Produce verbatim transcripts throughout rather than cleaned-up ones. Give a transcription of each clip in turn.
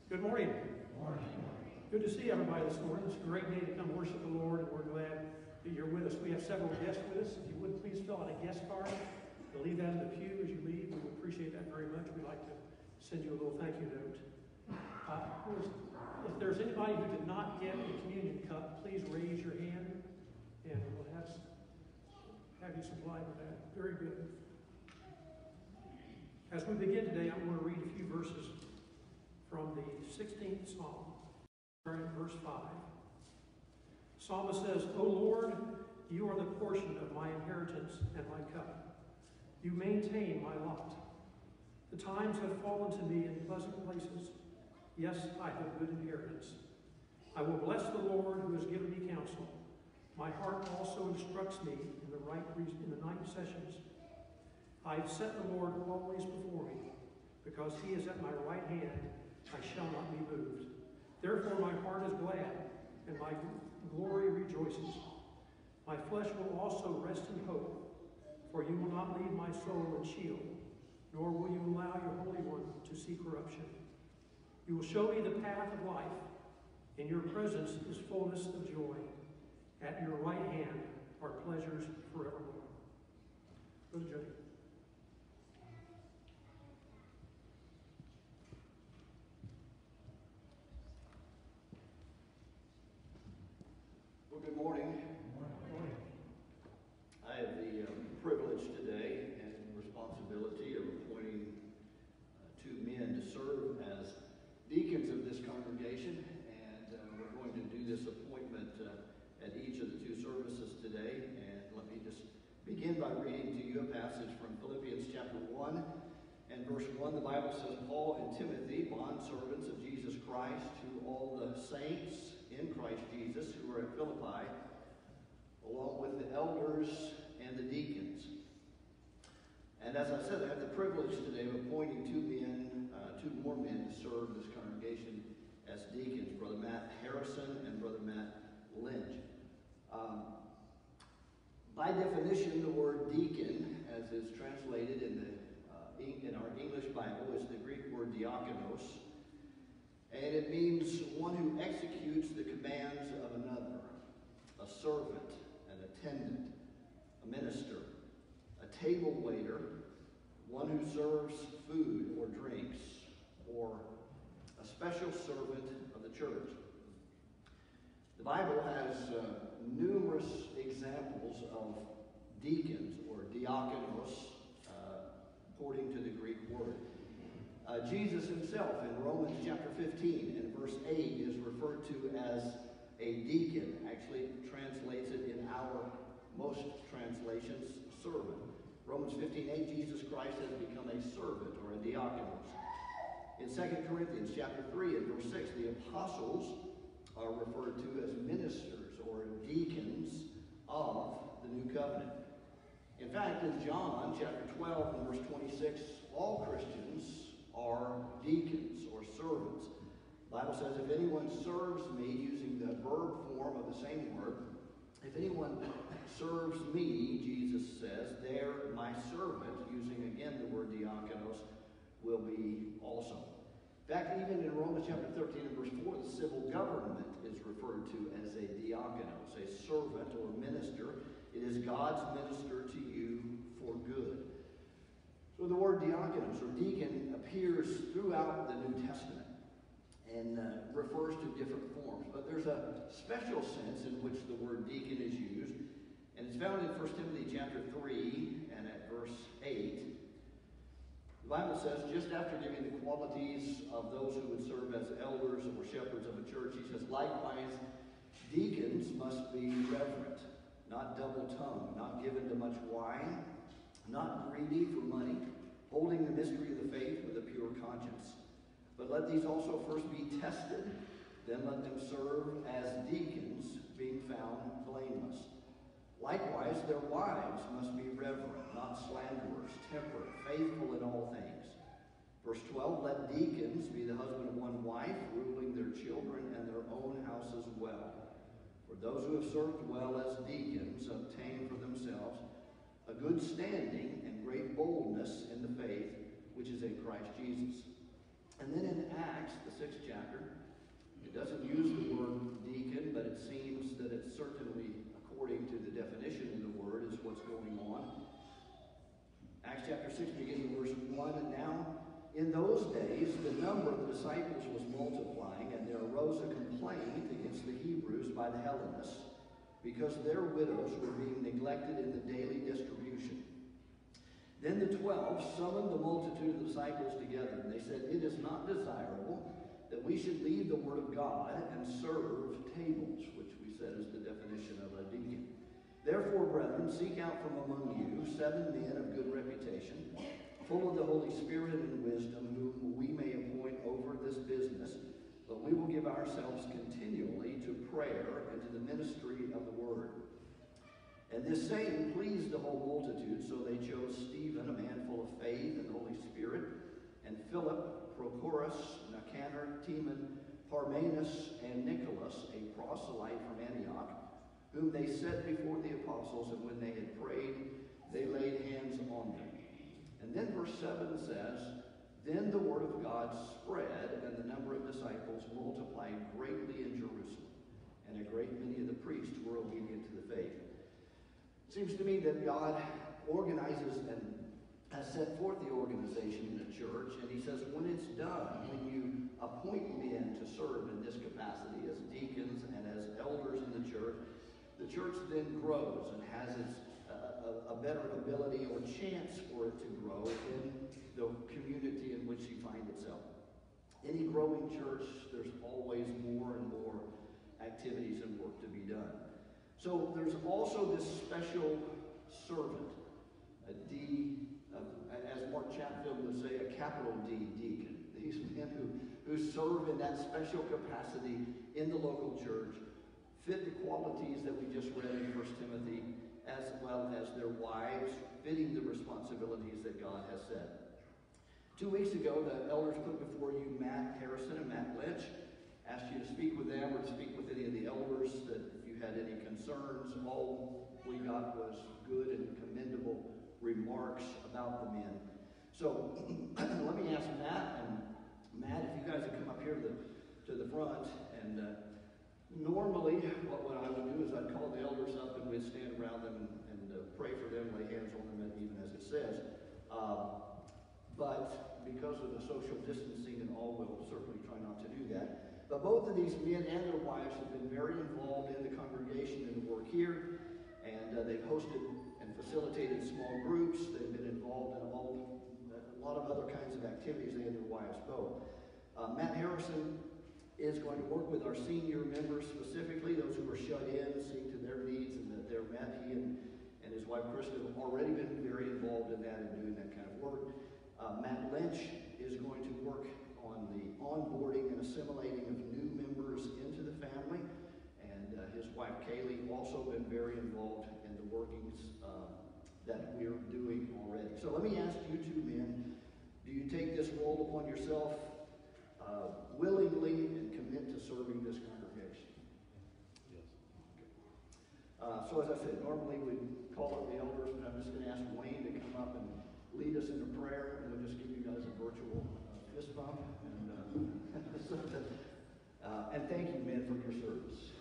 Good morning. Morning. Good to see everybody this morning. It's a great day to come worship the Lord, and we're glad that you're with us. We have several guests with us. If you would, please fill out a guest card. You'll leave that in the pew as you leave. We will appreciate that very much. We'd like to send you a little thank you note. Uh, if there's anybody who did not get a communion cup, please raise your hand, and we'll have, have you supplied with that. Very good. As we begin today, I want to read a few verses from the sixteenth Psalm, starting at verse five. The psalmist says, O Lord, you are the portion of my inheritance and my cup. You maintain my lot. The times have fallen to me in pleasant places. Yes, I have good inheritance. I will bless the Lord who has given me counsel. My heart also instructs me in the right reason, in the night sessions. I have set the Lord always before me. Because he is at my right hand, I shall not be moved. Therefore my heart is glad, and my glory rejoices. My flesh will also rest in hope, for you will not leave my soul in Sheol, nor will you allow your Holy One to see corruption. You will show me the path of life. In your presence is fullness of joy. At your right hand are pleasures forevermore. Brother Jody. Well, good morning. Good morning. I have the um, privilege today and responsibility of appointing uh, two men to serve as deacons of this congregation, and uh, we're going to do this appointment uh, at each of the two services today. And let me just begin by reading to you a passage from Philippians chapter one and verse one. The Bible says, Paul and Timothy, bondservants of Jesus Christ, to all the saints in Christ Jesus who are at Philippi, along with the elders and the deacons. And as I said, I have the privilege today of appointing two men, uh, two more men to serve this congregation as deacons, Brother Matt Harrison and Brother Matt Lynch. Um, by definition, the word deacon, as is translated in the uh, in our English Bible, is the Greek word diakonos. And it means one who executes the commands of another, a servant, an attendant, a minister, a table waiter, one who serves food or drinks, or a special servant of the church. The Bible has uh, numerous examples of deacons or diakonos, uh, according to the Greek word. Uh, Jesus himself in Romans chapter fifteen and verse eight is referred to as a deacon. Actually translates it in our most translations, servant. Romans fifteen eight, Jesus Christ has become a servant or a diakonos. In Second Corinthians chapter three and verse six, the apostles are referred to as ministers or deacons of the new covenant. In fact, in John chapter twelve and verse twenty-six, all Christians are deacons or servants. The Bible says, if anyone serves me, using the verb form of the same word, if anyone serves me, Jesus says, there my servant, using again the word diakonos, will be also. In fact, even in Romans chapter thirteen and verse four, the civil government is referred to as a diakonos, a servant or minister. It is God's minister to you for good. So the word diakonos or deacon appears throughout the New Testament and uh, refers to different forms. But there's a special sense in which the word deacon is used, and it's found in First Timothy chapter three and at verse eight. The Bible says, just after giving the qualities of those who would serve as elders or shepherds of a church, he says, likewise, deacons must be reverent, not double-tongued, not given to much wine, not greedy for money, holding the mystery of the faith with a pure conscience. But let these also first be tested, then let them serve as deacons, being found blameless. Likewise, their wives must be reverent, not slanderers, temperate, faithful in all things. Verse twelve, let deacons be the husband of one wife, ruling their children and their own houses well. For those who have served well as deacons obtain for themselves a good standing and great boldness in the faith which is in Christ Jesus. And then in Acts, the sixth chapter, it doesn't use the word deacon, but it seems that it's certainly, according to the definition in the word, is what's going on. Acts chapter six, beginning verse one, and now in those days the number of the disciples was multiplying, and there arose a complaint against the Hebrews by the Hellenists, because their widows were being neglected in the daily distribution. Then the twelve summoned the multitude of the disciples together, and they said, "It is not desirable that we should leave the word of God and serve tables," which we said is the definition of a deacon. "Therefore, brethren, seek out from among you seven men of good reputation, full of the Holy Spirit and wisdom, whom we may appoint over this business. But we will give ourselves continually to prayer and to the ministry of the word." And this saying pleased the whole multitude, so they chose Stephen, a man full of faith and the Holy Spirit, and Philip, Prochorus, Nicanor, Timon, Parmenas, and Nicholas, a proselyte from Antioch, whom they set before the apostles, and when they had prayed, they laid hands on them. And then verse seven says, "Then the word of God spread, and the number of disciples multiplied greatly in Jerusalem, and a great many of the priests were obedient to the faith." It seems to me that God organizes and has set forth the organization in the church, and he says when it's done, when you appoint men to serve in this capacity as deacons and as elders in the church, the church then grows and has its uh, a, a better ability or chance for it to grow in the community in which you find itself. Any growing church, there's always more and more activities and work to be done. So there's also this special servant, a D, uh, as Mark Chatfield would say, a capital D deacon. These men who, who serve in that special capacity in the local church fit the qualities that we just read in First Timothy, as well as their wives, fitting the responsibilities that God has set. Two weeks ago, the elders put before you Matt Harrison and Matt Lynch, asked you to speak with them or to speak with any of the elders, that if you had any concerns. All we got was good and commendable remarks about the men. So let me ask Matt, and Matt, if you guys would come up here to the, to the front, and uh, normally what, what I would do is I'd call the elders up and we'd stand around them and, and uh, pray for them, lay hands on them, even as it says. Um, but because of the social distancing and all, we'll certainly try not to do that. But both of these men and their wives have been very involved in the congregation and the work here, and uh, they've hosted and facilitated small groups. They've been involved in all, a lot of other kinds of activities, they and their wives both. Uh, Matt Harrison is going to work with our senior members, specifically those who are shut in, seeing to their needs and that they're met. He and, and his wife Krista have already been very involved in that and doing that kind of work. Uh, Matt Lynch is going to work on the onboarding and assimilating of new members into the family, and uh, his wife Kaylee also been very involved in the workings uh, that we're doing already. So let me ask you two men, do you take this role upon yourself uh, willingly and commit to serving this congregation? Yes. Uh, so as I said, normally we call up the elders, but I'm just going to ask Wayne to come up and lead us into prayer, and we'll just give you guys a virtual uh, fist bump. And, uh, so that, uh, and thank you, men, for your service.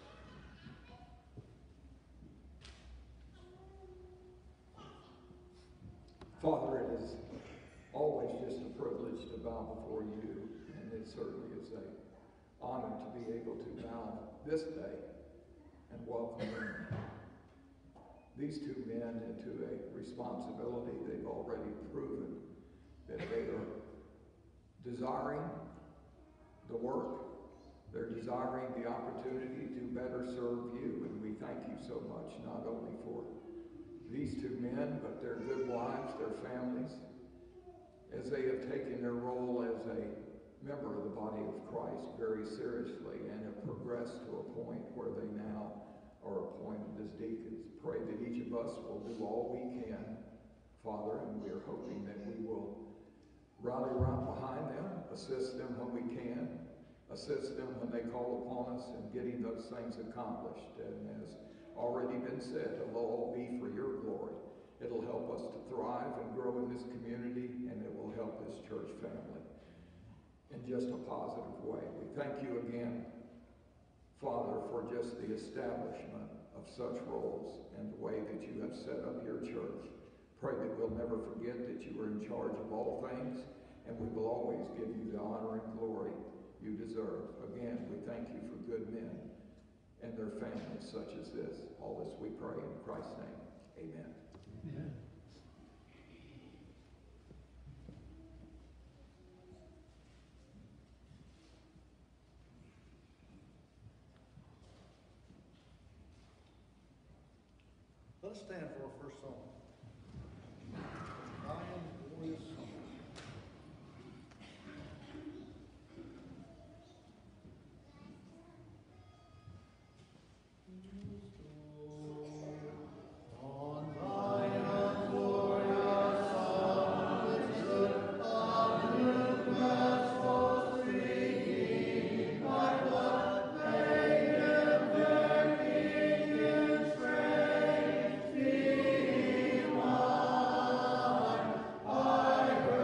Father, it is always just a privilege to bow before you, and it certainly is an honor to be able to bow this day and welcome these two men into a responsibility. They've already proven that they are desiring the work. They're desiring the opportunity to better serve you, and we thank you so much, not only for these two men, but their good wives, their families, as they have taken their role as a member of the body of Christ very seriously and have progressed to a point where they now are appointed as deacons. Pray that each of us will do all we can, Father, and we are hoping that we will rally around behind them, assist them when we can, assist them when they call upon us in getting those things accomplished. And as already been said, it'll all be for your glory. It'll help us to thrive and grow in this community, and it will help this church family. And just positive way. We thank you again, Father, for just the establishment of such roles and the way that you have set up your church. Pray that we'll never forget that you are in charge of all things, and we will always give you the honor and glory you deserve. Again, we thank you for good men and their families such as this. All this we pray in Christ's name. Amen. Amen. Let us stand for our first song. Lion, glorious song. I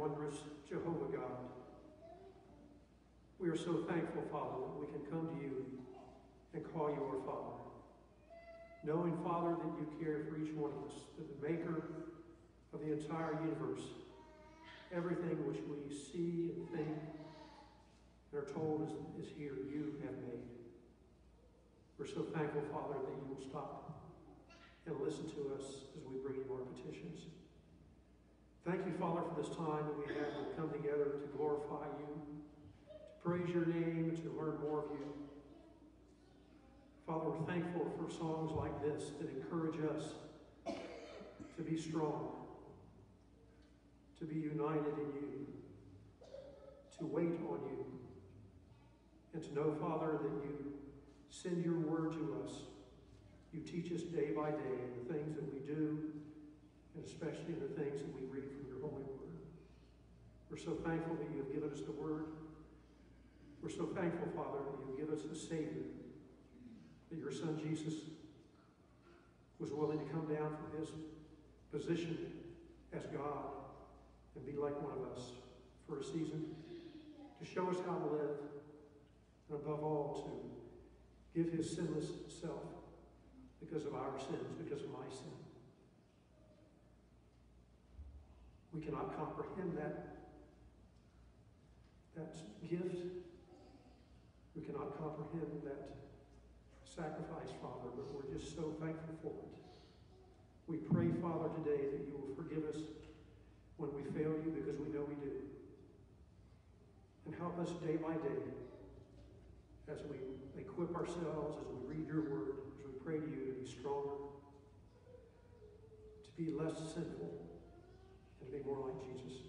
wondrous Jehovah God. We are so thankful, Father, that we can come to you and call you our Father. Knowing, Father, that you care for each one of us, that the maker of the entire universe, everything which we see and think and are told is, is here, you have made. We're so thankful, Father, that you will stop and listen to us as we bring you our petitions. Thank you, Father, for this time that we have to come together to glorify you, to praise your name, and to learn more of you. Father, we're thankful for songs like this that encourage us to be strong, to be united in you, to wait on you, and to know, Father, that you send your word to us. You teach us day by day in the things that we do, and especially in the things that we read from your holy word. We're so thankful that you have given us the word. We're so thankful, Father, that you have given us the Savior, that your Son Jesus was willing to come down from his position as God and be like one of us for a season, to show us how to live, and above all, to give his sinless self because of our sins, because of my sin. We cannot comprehend that, that gift. We cannot comprehend that sacrifice, Father, but we're just so thankful for it. We pray, Father, today that you will forgive us when we fail you, because we know we do. And help us day by day as we equip ourselves, as we read your word, as we pray to you to be stronger, to be less sinful, and to be more like Jesus.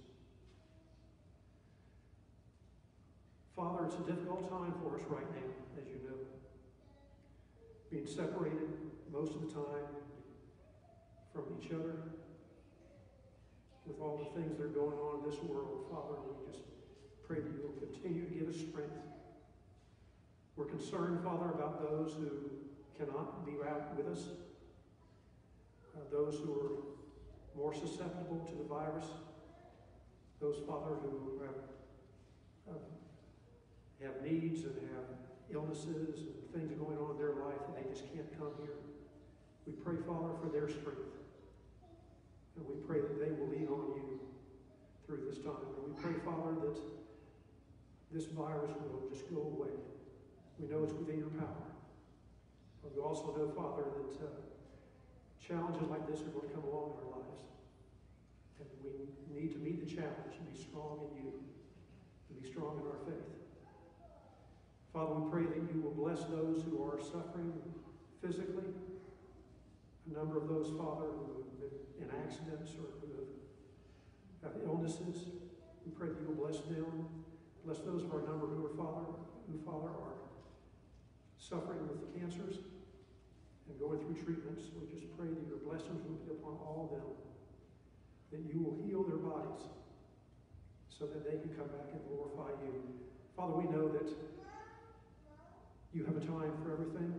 Father, it's a difficult time for us right now, as you know. Being separated most of the time from each other, with all the things that are going on in this world, Father, we just pray that you will continue to give us strength. We're concerned, Father, about those who cannot be out with us, uh, those who are more susceptible to the virus, those, Father, who have, uh, have needs and have illnesses and things going on in their life that they just can't come here. We pray, Father, for their strength. And we pray that they will lean on you through this time. And we pray, Father, that this virus will just go away. We know it's within your power. But we also know, Father, that uh, challenges like this are going to come along in our lives. And we need to meet the challenge and be strong in you, and be strong in our faith. Father, we pray that you will bless those who are suffering physically. A number of those, Father, who have been in accidents or who have, have illnesses. We pray that you will bless them. Bless those of our number who are, Father, who, Father, are suffering with cancers and going through treatments. We just pray that your blessings will be upon all of them, that you will heal their bodies so that they can come back and glorify you. Father, we know that you have a time for everything,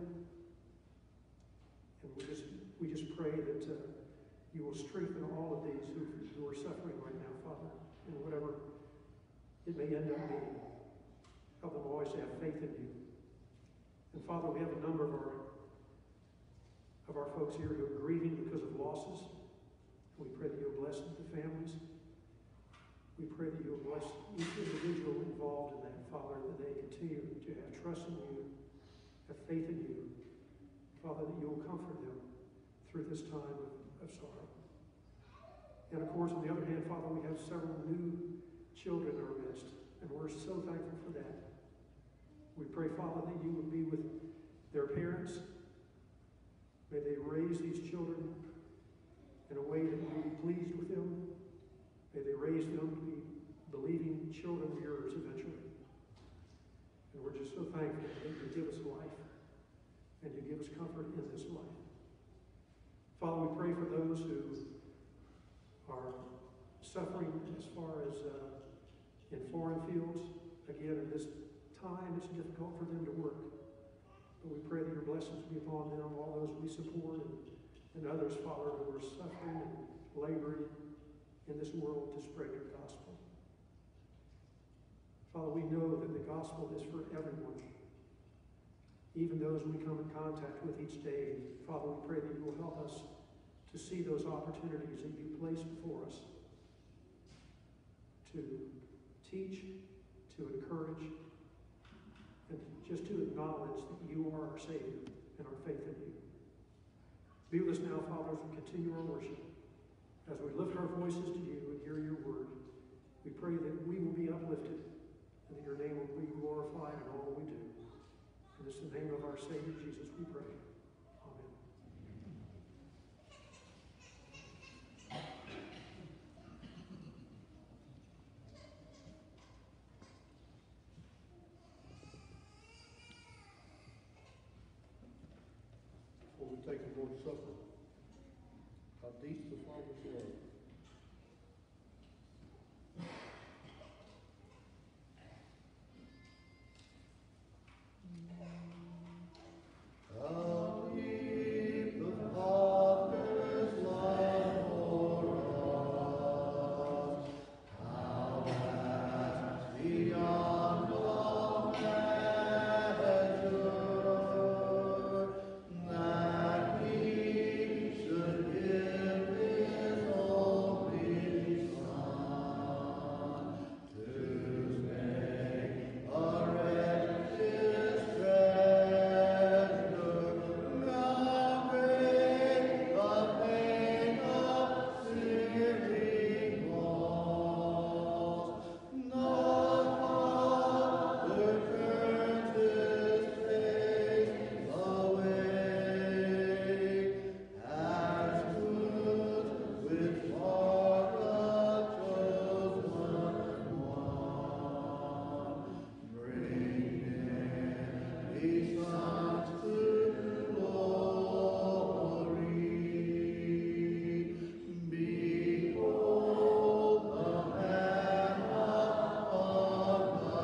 and we just we just pray that uh, you will strengthen all of these who, who are suffering right now, Father, in whatever it may end up being. Help them always to have faith in you. And Father, we have a number of our of our folks here who are grieving because of losses. We pray that you'll bless the families. We pray that you'll bless each individual involved in that, Father, that they continue to have trust in you, have faith in you. Father, that you will comfort them through this time of, of sorrow. And of course, on the other hand, Father, we have several new children in our midst, and we're so thankful for that. We pray, Father, that you would be with their parents. May they raise these children in a way that will be pleased with them. May they raise them to be believing children of yours eventually. And we're just so thankful that you give us life and you give us comfort in this life. Father, we pray for those who are suffering as far as uh, in foreign fields. Again, at this time, it's difficult for them to work. But we pray that your blessings be upon them, all those we support, and, and others, Father, who are suffering and laboring in this world to spread your gospel. Father, we know that the gospel is for everyone, even those we come in contact with each day. Father, we pray that you will help us to see those opportunities that you place before us to teach, to encourage, and just to acknowledge that you are our Savior and our faith in you. Be with us now, Father, as we continue our worship. As we lift our voices to you and hear your word, we pray that we will be uplifted and that your name will be glorified in all we do. And it's in the name of our Savior Jesus we pray. Amen. Before we take the Lord's Supper, how deep the Father's love. How deep the Father's love for us, how vast beyond all measure, that He should give His only Son to make a wretch His treasure. Now great the pain of searing loss, no Father turns His face away, as wounds which mark the chosen one, bring many sons to glory. Behold the Lamb upon the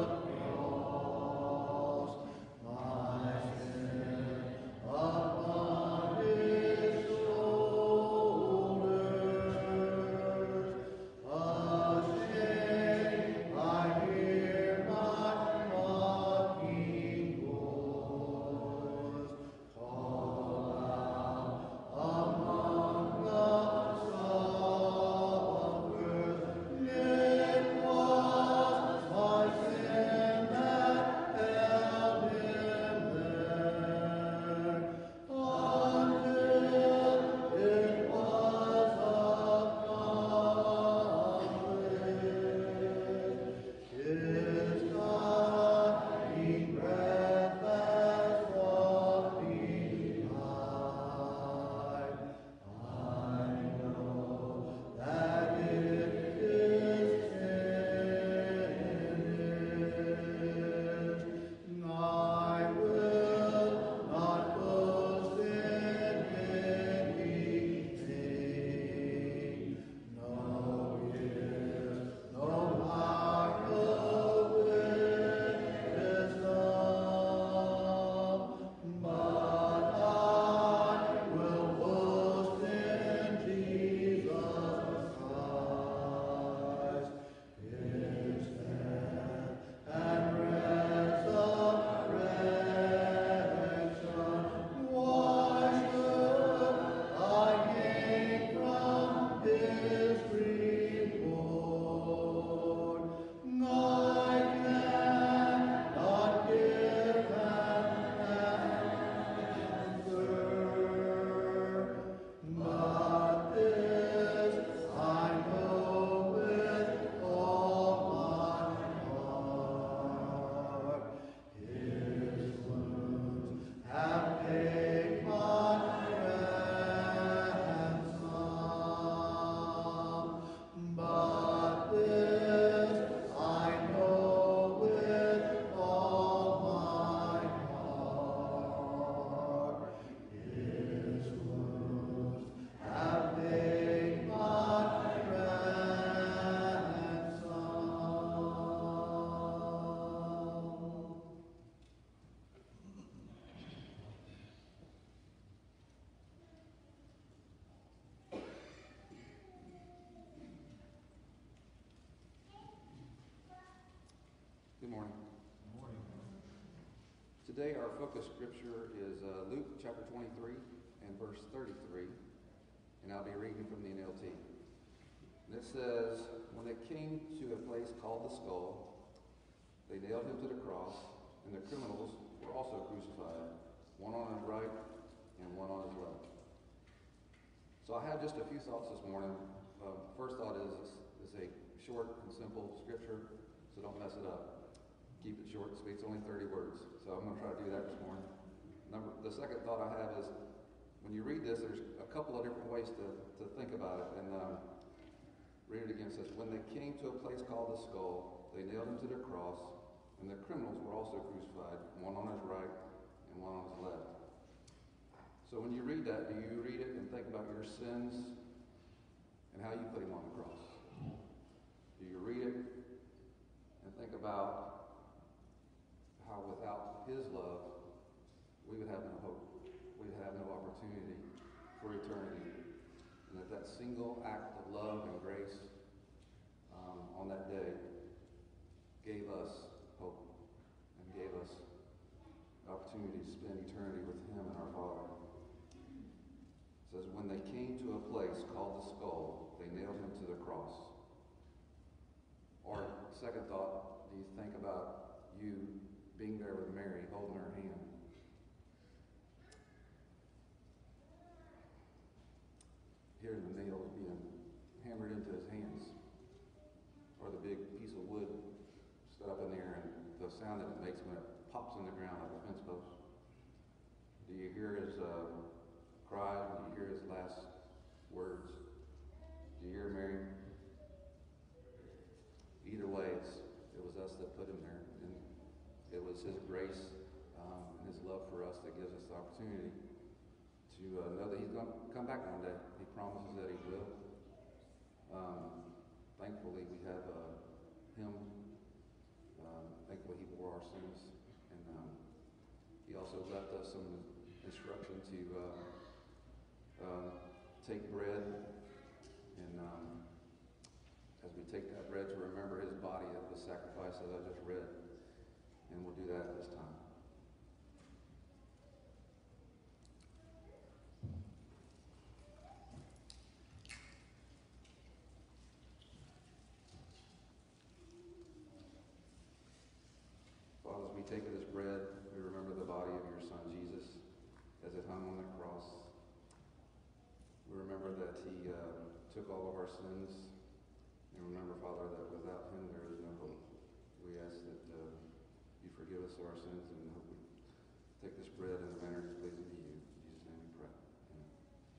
cross, my sin upon His shoulders. Ashamed, I hear my mocking voice call out among the scoffers. It was my sin that held Him there, until it was accomplished. His dying breath has brought me life. I know that it is finished. I will not boast in anything. No years, no power, no wisdom, but I will boast in Jesus Christ, His death and resurrection. Why should I gain from His reward? I cannot give an answer, but this I know with all my heart: His wounds have paid my ransom. But this I know with all my heart: His wounds have paid my ransom. Today our focus scripture is uh, Luke chapter twenty-three and verse thirty-three, and I'll be reading from the N L T. And it says, when they came to a place called the Skull, they nailed him to the cross, and the criminals were also crucified, one on his right and one on his left. So I have just a few thoughts this morning. Uh, first thought is, it's a short and simple scripture, so don't mess it up. Keep it short and sweet. It's only thirty words. So I'm going to try to do that this morning. Number, the second thought I have is, when you read this, there's a couple of different ways to, to think about it. And um, read it again. It says, when they came to a place called the Skull, they nailed him to the cross, and the criminals were also crucified, one on his right and one on his left. So when you read that, do you read it and think about your sins and how you put him on the cross? Do you read it and think about how without his love, we would have no hope. We would have no opportunity for eternity. And that that single act of love and grace um, on that day gave us hope and gave us the opportunity to spend eternity with him and our Father. It says, when they came to a place called the Skull, they nailed him to the cross. Or, second thought, do you think about you being there with Mary, holding her hand? Hearing the nails being hammered into his hands. Or the big piece of wood stood up in the air and the sound that it makes when it pops in the ground like a fence post. Do you hear his uh, cry? Do you hear his last words? Do you hear Mary? Either way, it's, it was us that put him there. And it was his grace um, and his love for us that gives us the opportunity to uh, know that he's going to come back one day. He promises that he will. Um, thankfully, we have uh, him. Um, thankfully, he bore our sins. And um, he also left us some instruction to uh, uh, take bread. And um, as we take that bread to remember his body that was sacrificed, as I just read. And we'll do that at this time. Father, as we take this bread, we remember the body of your Son, Jesus, as it hung on the cross. We remember that he uh, took all of our sins. And remember, Father, that without him there is no hope. We ask that uh, you forgive us of our sins, and hope we take this bread in a manner that's pleasing to you. In Jesus' name we pray. Amen.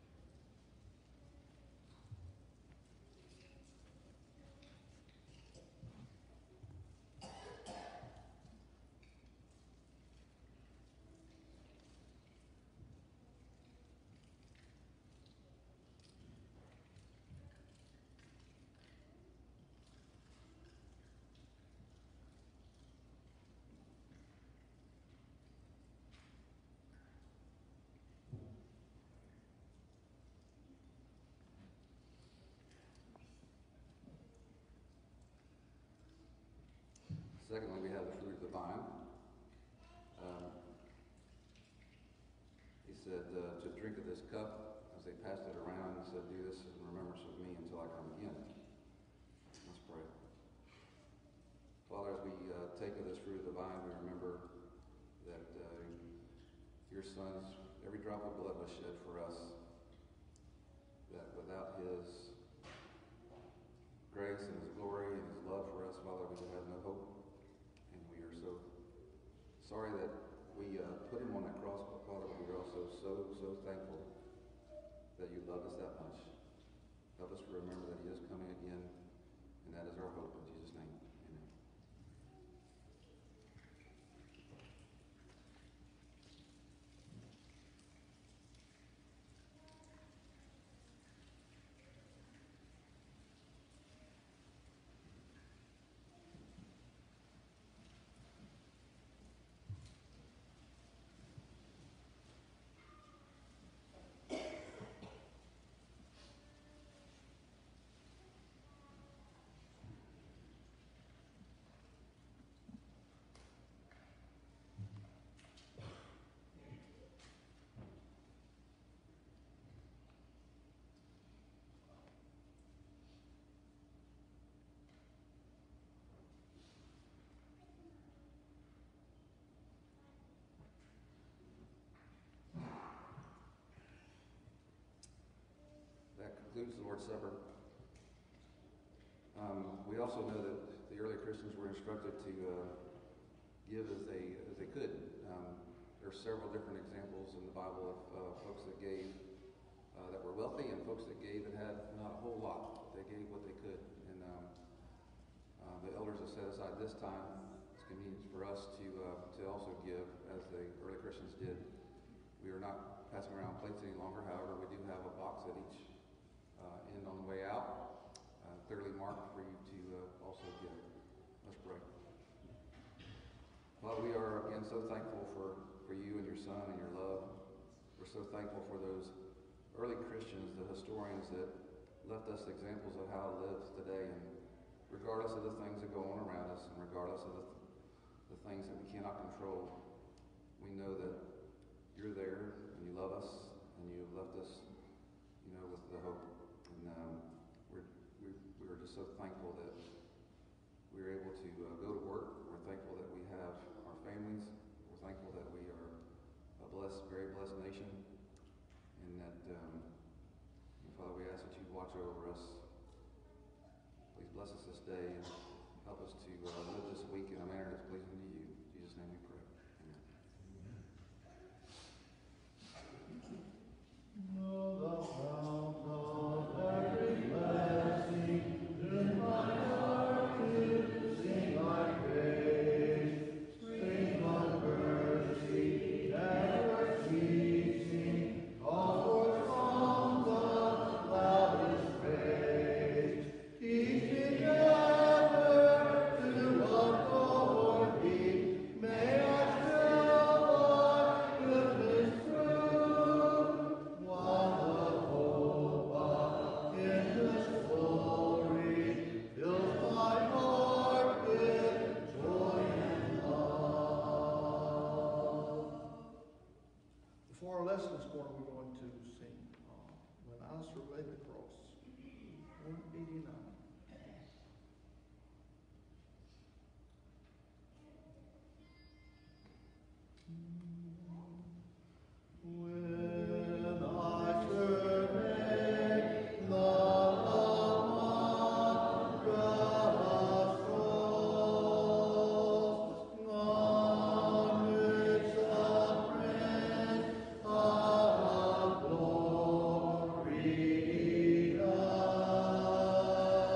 Secondly, we have the fruit of the vine. Um, he said uh, to drink of this cup as they passed it around. He said, do this in remembrance of me until I come again. Let's pray. Father, as we uh, take of this fruit of the vine, we remember that uh, your Son's, every drop of blood was shed for us. That without his grace and his glory and his love for us, Father, we would have no hope. And we are so sorry that we uh, put him on that cross, but Father, we are also so, so thankful that you love us that much. Help us to remember that he is coming again, and that is our hope. In Jesus' name, amen. includes the Lord's Supper. Um, we also know that the early Christians were instructed to uh, give as they as they could. Um, there are several different examples in the Bible of uh, folks that gave uh, that were wealthy and folks that gave that had not a whole lot. They gave what they could, and um, uh, the elders have set aside this time. It's convenient for us to uh, to also give as the early Christians did. We are not passing around plates any longer. However, we do have a box at each uh, end on the way out, uh, clearly marked for you to uh, also give. Let's pray. Father, we are again so thankful for, for you and your son and your love. We're so thankful for those early Christians, the historians that left us examples of how to live today, and regardless of the things that go on around us, and regardless of the, the things that we cannot control, we know that you're there, and you love us, and you have left us, you know, with the hope. And um, we're, we, we're just so thankful that we're able to uh, go to work. We're thankful that we have our families. We're thankful that we are a blessed, very blessed nation. And that, um, and Father, we ask that you watch over us. Please bless us this day and help us to uh, live this week in a manner that's pleasing to you. In Jesus' name we pray. Know the fount of every blessing, in my heart to sing thy praise. Spring of mercy, ever ceasing, call forth songs of loudest praise. Teach me ever to walk toward thee. May I still thy goodness prove, while the hope of endless glory fills my heart with joy and love. Before our lesson this morning, we're going to sing uh, When I Survey the Cross, one eighty-nine. When I survey the wondrous cross, on which the Prince of Glory died,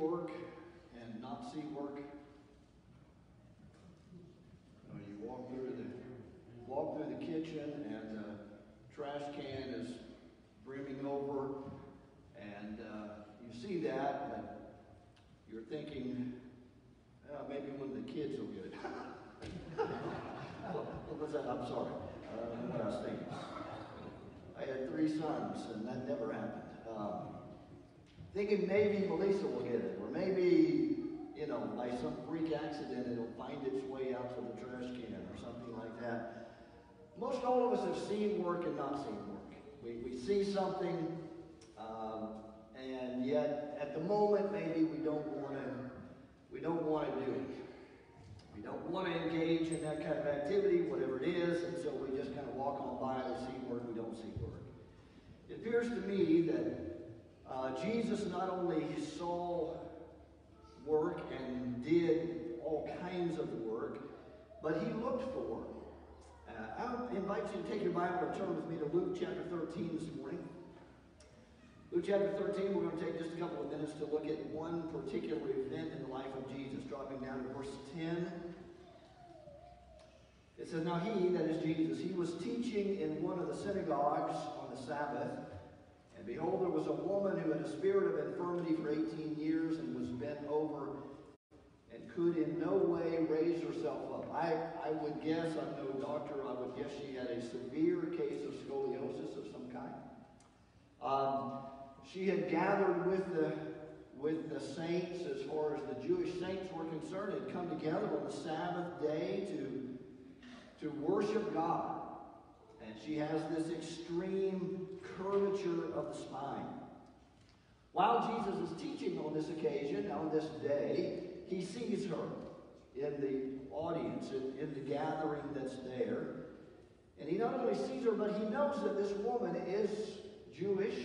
work and not see work? You know, you walk through the walk through the kitchen and the trash can is brimming over, and uh, you see that, but you're thinking, uh, maybe one of the kids will get it. What was that? I'm sorry. I don't know what I was thinking. I had three sons, and that never happened. Um, thinking maybe Melissa will get it, or maybe, you know, by some freak accident, it'll find its way out to the trash can or something like that. Most all of us have seen work and not seen work. We, we see something, um, and yet at the moment, maybe we don't want to. We don't want to do it. We don't want to engage in that kind of activity, whatever it is, and so we just kind of walk on by. We see work, we don't see work. It appears to me that uh, Jesus not only saw work and did all kinds of work, but he looked for work. Uh, I invite you to take your Bible and turn with me to Luke chapter thirteen this morning. Luke chapter thirteen, we're going to take just a couple of minutes to look at one particular event in the life of Jesus, dropping down to verse ten. It says, "Now he," that is Jesus, "he was teaching in one of the synagogues on the Sabbath, and behold, there was a woman who had a spirit of infirmity for eighteen years and was bent over and could in no way raise herself up." I, I would guess, I'm no doctor, I would guess she had a severe case of scoliosis of some kind. Um, she had gathered with the, with the saints, as far as the Jewish saints were concerned, had come together on the Sabbath day to, to worship God. And she has this extreme curvature of the spine. While Jesus is teaching on this occasion, on this day, he sees her in the audience, in, in the gathering that's there. And he not only sees her, but he knows that this woman is Jewish.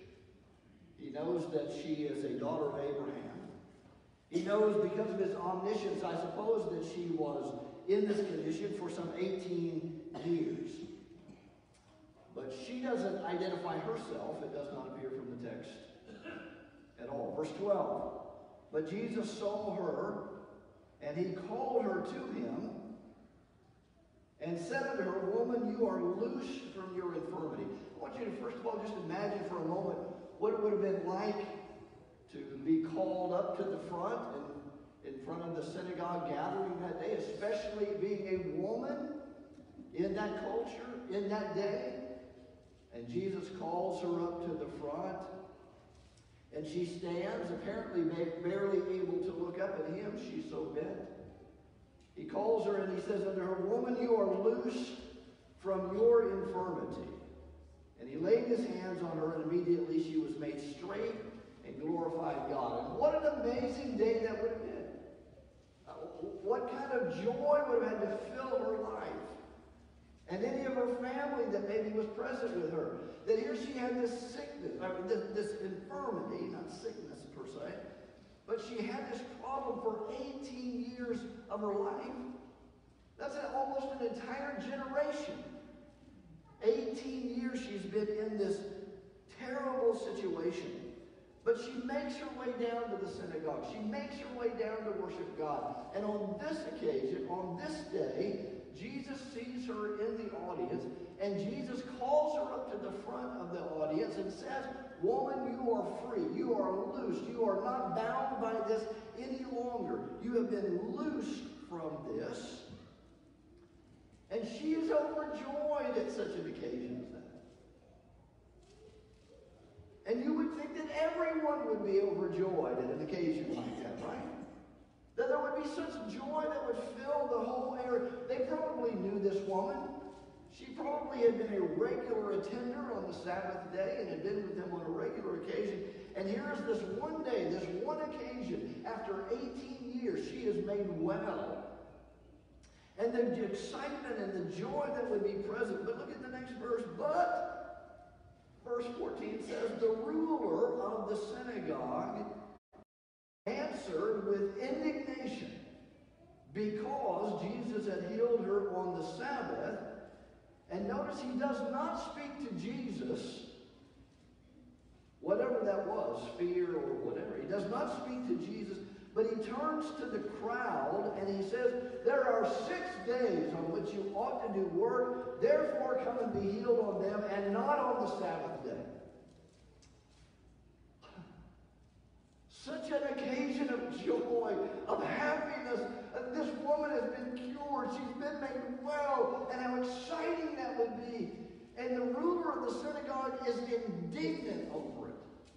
He knows that she is a daughter of Abraham. He knows, because of his omniscience, I suppose, that she was in this condition for some eighteen years. But she doesn't identify herself. It does not appear from the text at all. Verse twelve. "But Jesus saw her, and he called her to him, and said unto her, Woman, you are loosed from your infirmity." I want you to first of all just imagine for a moment what it would have been like to be called up to the front and in front of the synagogue gathering that day, especially being a woman in that culture, in that day. And Jesus calls her up to the front, and she stands, apparently barely able to look up at him. She's so bent. He calls her and he says unto her, Woman, you are loosed from your infirmity. And he laid his hands on her, and immediately she was made straight and glorified God. And what an amazing day that would have been. Uh, what kind of joy would have had to fill her life? And any of her family that maybe was present with her. That here she had this sickness, uh, this, this infirmity, not sickness per se, but she had this problem for eighteen years of her life. That's an, almost an entire generation. eighteen years she's been in this terrible situation. But she makes her way down to the synagogue. She makes her way down to worship God. And on this occasion, on this day, Jesus sees her in the audience, and Jesus calls her up to the front of the audience and says, Woman, you are free. You are loosed. You are not bound by this any longer. You have been loosed from this. And she is overjoyed at such an occasion as that. And you would think that everyone would be overjoyed at an occasion like that, right? That there would be such joy that would fill the whole area. They probably knew this woman. She probably had been a regular attender on the Sabbath day and had been with them on a regular occasion. And here's this one day, this one occasion, after eighteen years, she is made well. And the excitement and the joy that would be present. But look at the next verse. But, verse fourteen says, the ruler of the synagogue answered with indignation because Jesus had healed her on the Sabbath. And notice he does not speak to Jesus, whatever that was, fear or whatever. He does not speak to Jesus, but he turns to the crowd and he says, there are six days on which you ought to do work, therefore come and be healed on them and not on the Sabbath day. Such an occasion of joy, of happiness. This woman has been cured. She's been made well. And how exciting that would be. And the ruler of the synagogue is indignant over it.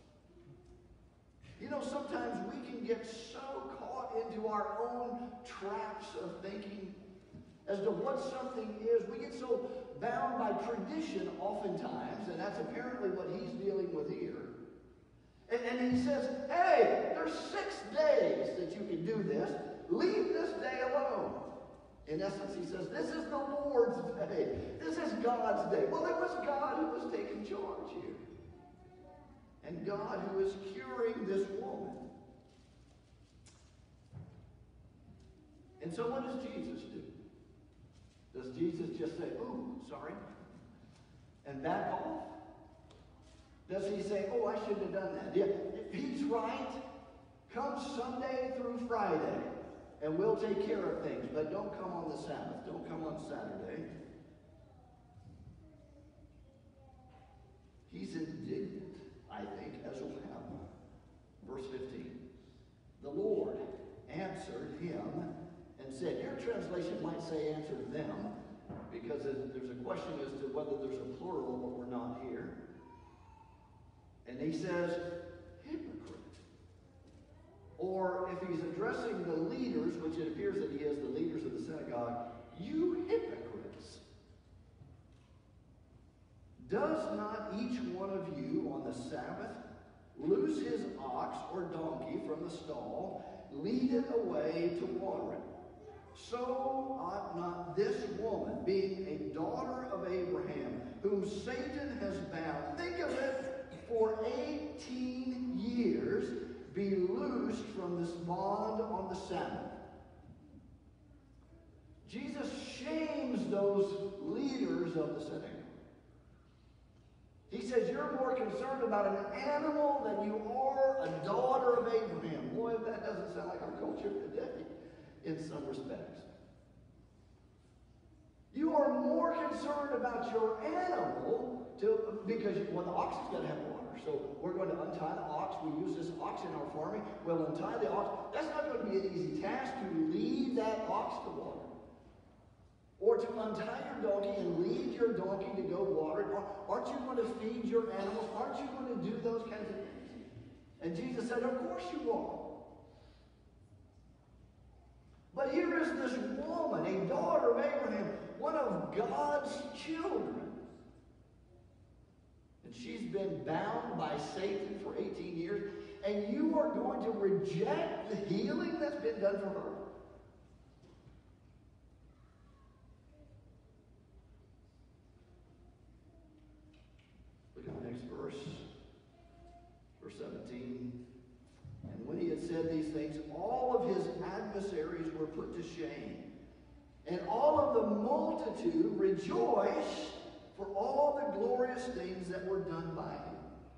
You know, sometimes we can get so caught into our own traps of thinking as to what something is. We get so bound by tradition oftentimes, and that's apparently what he's dealing with here. And, and he says, hey, there's six days that you can do this. Leave this day alone. In essence, he says, this is the Lord's day. This is God's day. Well, it was God who was taking charge here. And God who is curing this woman. And so what does Jesus do? Does Jesus just say, ooh, sorry, and back off? Does he say, oh, I shouldn't have done that? Yeah, if he's right, come Sunday through Friday, and we'll take care of things. But don't come on the Sabbath. Don't come on Saturday. He's indignant, I think, as will happen. Verse fifteen. The Lord answered him and said, your translation might say answered them, because there's a question as to whether there's a plural, but we're not here. And he says, hypocrite. Or if he's addressing the leaders, which it appears that he is, the leaders of the synagogue, you hypocrites. Does not each one of you on the Sabbath loose his ox or donkey from the stall, lead it away to water it? So ought not this woman, being a daughter of Abraham, whom Satan has bound, think of it, for eighteen years, be loosed from this bond on the Sabbath. Jesus shames those leaders of the synagogue. He says, you're more concerned about an animal than you are a daughter of Abraham. Boy, if that doesn't sound like our culture today in some respects. You are more concerned about your animal to, because, well, the ox has got to have water. So we're going to untie the ox. We use this ox in our farming. We'll untie the ox. That's not going to be an easy task to lead that ox to water. Or to untie your donkey and lead your donkey to go water it. Aren't you going to feed your animals? Aren't you going to do those kinds of things? And Jesus said, of course you are. But here is this woman, a daughter of Abraham, one of God's children. And she's been bound by Satan for eighteen years, and you are going to reject the healing that's been done for her? Look at the next verse. Verse seventeen. And when he had said these things, all of his adversaries were put to shame. And all of the multitude rejoiced for all the glorious things that were done by him.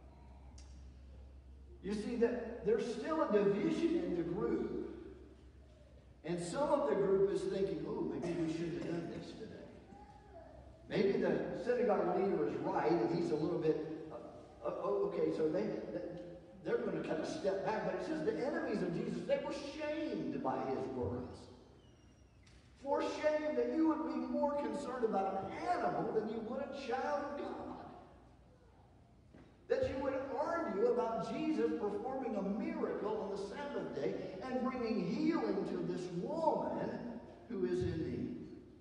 You see that there's still a division in the group. And some of the group is thinking, oh, maybe we shouldn't have done this today. Maybe the synagogue leader is right, and he's a little bit, uh, oh, okay, so they, they're going to kind of step back. But it says the enemies of Jesus, they were shamed by his words. For shame that you would be more concerned about an animal than you would a child of God. That you would argue about Jesus performing a miracle on the Sabbath day and bringing healing to this woman who is in need.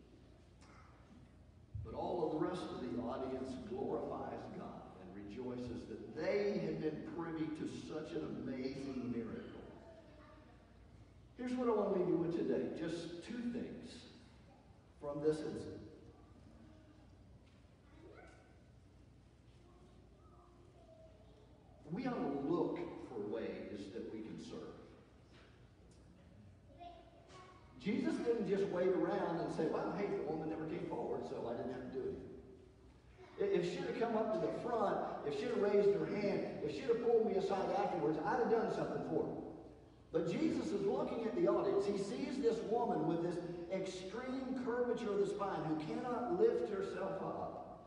But all of the rest of the audience glorifies God and rejoices that they have been privy to such an amazing miracle. Here's what I want to leave you with today. Just two things from this incident. We ought to look for ways that we can serve. Jesus didn't just wait around and say, well, hey, the woman never came forward, so I didn't have to do If she'd have come up to the front, if she'd have raised her hand, if she'd have pulled me aside afterwards, I'd have done something for her. But Jesus is looking at the audience. He sees this woman with this extreme curvature of the spine who cannot lift herself up.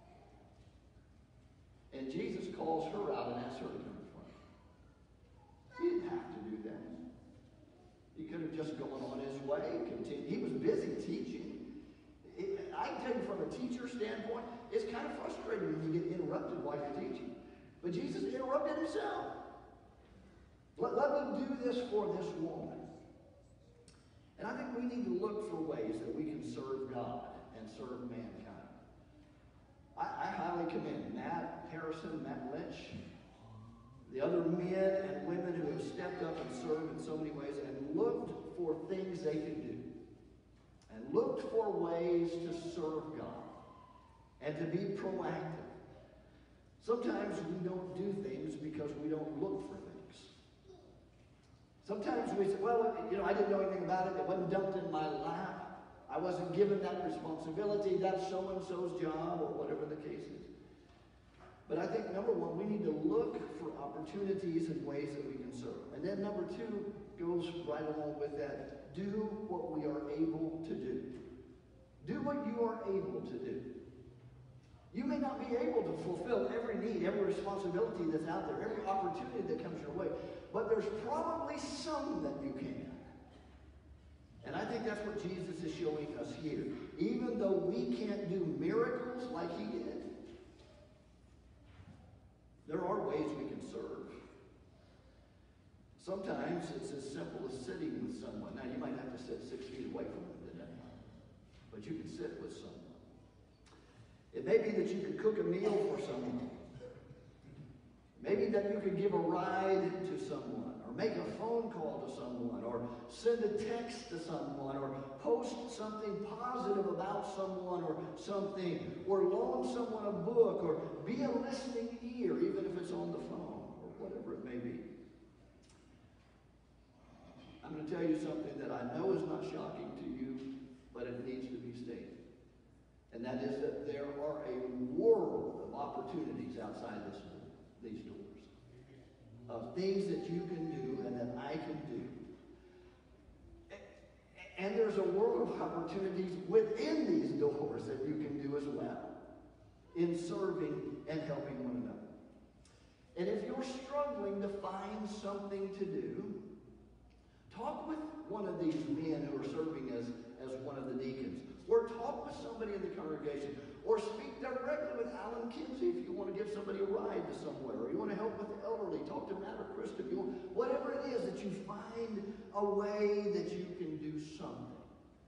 And Jesus calls her out and asks her to come in front. He didn't have to do that. He could have just gone on his way. Continued. He was busy teaching. It, I can tell you from a teacher standpoint, it's kind of frustrating when you get interrupted while you're teaching. But Jesus interrupted himself. Let, let me do this for this woman. And I think we need to look for ways that we can serve God and serve mankind. I, I highly commend Matt Harrison, Matt Lynch, the other men and women who have stepped up and served in so many ways and looked for things they could do. And looked for ways to serve God and to be proactive. Sometimes we don't do things because we don't look for things. Sometimes we say, well, you know, I didn't know anything about it. It wasn't dumped in my lap. I wasn't given that responsibility. That's so-and-so's job, or whatever the case is. But I think, number one, we need to look for opportunities and ways that we can serve. And then number two goes right along with that. Do what we are able to do. Do what you are able to do. You may not be able to fulfill every need, every responsibility that's out there, every opportunity that comes your way, but there's probably some that you can. And I think that's what Jesus is showing us here. Even though we can't do miracles like he did, there are ways we can serve. Sometimes it's as simple as sitting with someone. Now, you might have to sit six feet away from them today, but you can sit with someone. It may be that you could cook a meal for someone. Maybe that you could give a ride to someone, or make a phone call to someone, or send a text to someone, or post something positive about someone or something, or loan someone a book, or be a listening ear, even if it's on the phone, or whatever it may be. I'm going to tell you something that I know is not shocking to you, but it needs to be stated. And that is that there are a world of opportunities outside this door, these doors, of things that you can do and that I can do. And there's a world of opportunities within these doors that you can do as well in serving and helping one another. And if you're struggling to find something to do, talk with one of these men who are serving as, as one of the deacons. Or talk with somebody in the congregation. Or speak directly with Alan Kinsey if you want to give somebody a ride to somewhere. Or you want to help with the elderly. Talk to Matt or Krista. If you want, whatever it is that you find a way that you can do something.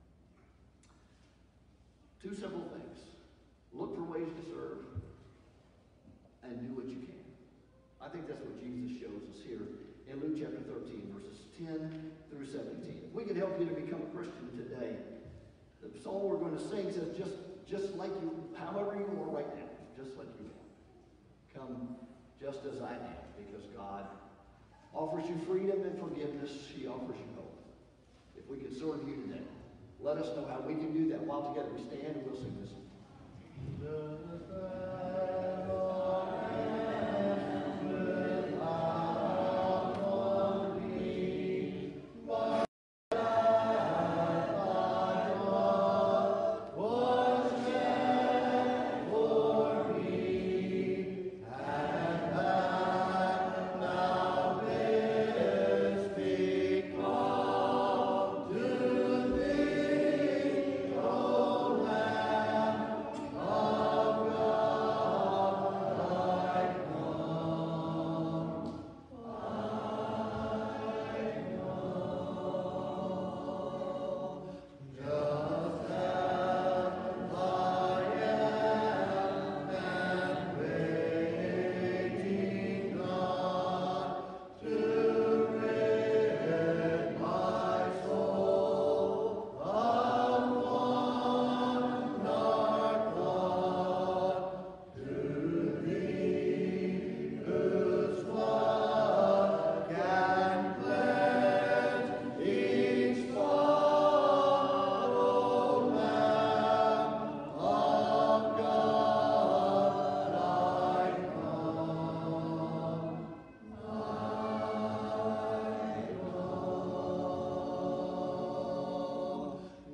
Two simple things. Look for ways to serve and do what you can. I think that's what Jesus shows us here in Luke chapter thirteen, verses ten through seventeen. If we could help you to become a Christian today, the song we're going to sing says, just, just like you, however you are right now, just like you are. Come just as I am, because God offers you freedom and forgiveness. He offers you hope. If we can serve you today, let us know how we can do that. While together we stand and we'll sing this song.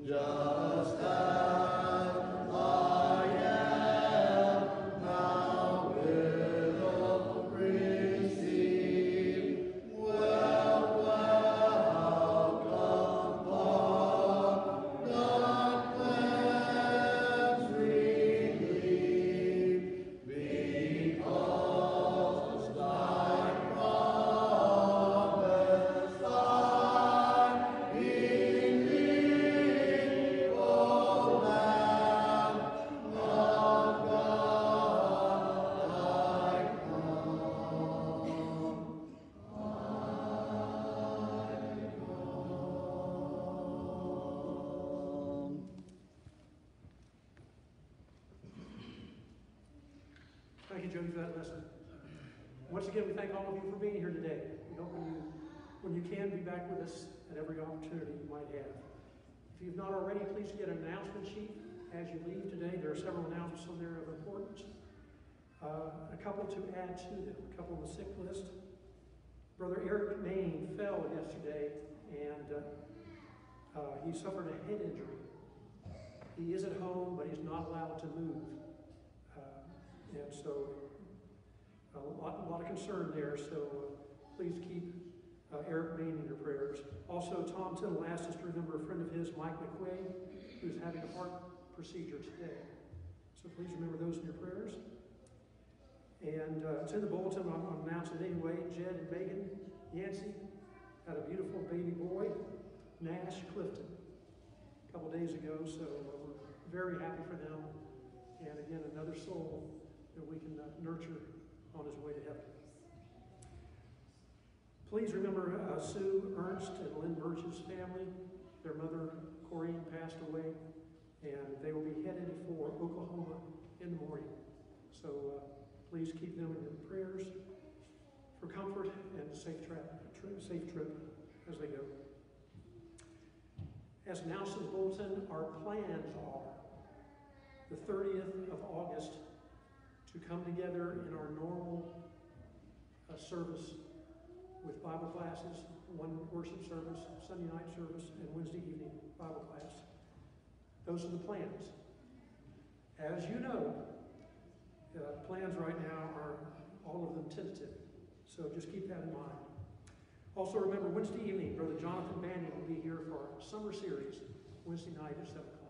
Thank you, Jody, for that lesson. Once again, we thank all of you for being here today. We hope when you, when you can, be back with us at every opportunity you might have. If you've not already, please get an announcement sheet as you leave today. There are several announcements on there of importance. Uh, a couple to add to them, a couple on the sick list. Brother Eric Main fell yesterday, and uh, uh, he suffered a head injury. He is at home, but he's not allowed to move. Uh, and so, a lot, a lot of concern there, so uh, please keep uh, Eric Main in your prayers. Also, Tom Tittle asked us to remember a friend of his, Mike McQuaid, who's having a heart procedure today. So please remember those in your prayers. And uh, it's in the bulletin, I'm going to announce it anyway. Jed and Megan Yancey had a beautiful baby boy, Nash Clifton, a couple days ago, so uh, we're very happy for them. And again, another soul that we can uh, nurture on his way to heaven. Please remember uh, Sue Ernst and Lynn Birch's family. Their mother, Corinne, passed away, and they will be headed for Oklahoma in the morning. So uh, please keep them in your prayers for comfort and safe, tra- tri- safe trip as they go. As announced in the bulletin, our plans are the thirtieth of August to come together in our normal uh, service with Bible classes, one worship service, Sunday night service, and Wednesday evening Bible class. Those are the plans. As you know, uh, plans right now are all of them tentative, so just keep that in mind. Also remember, Wednesday evening, Brother Jonathan Banning will be here for our summer series, Wednesday night at seven o'clock.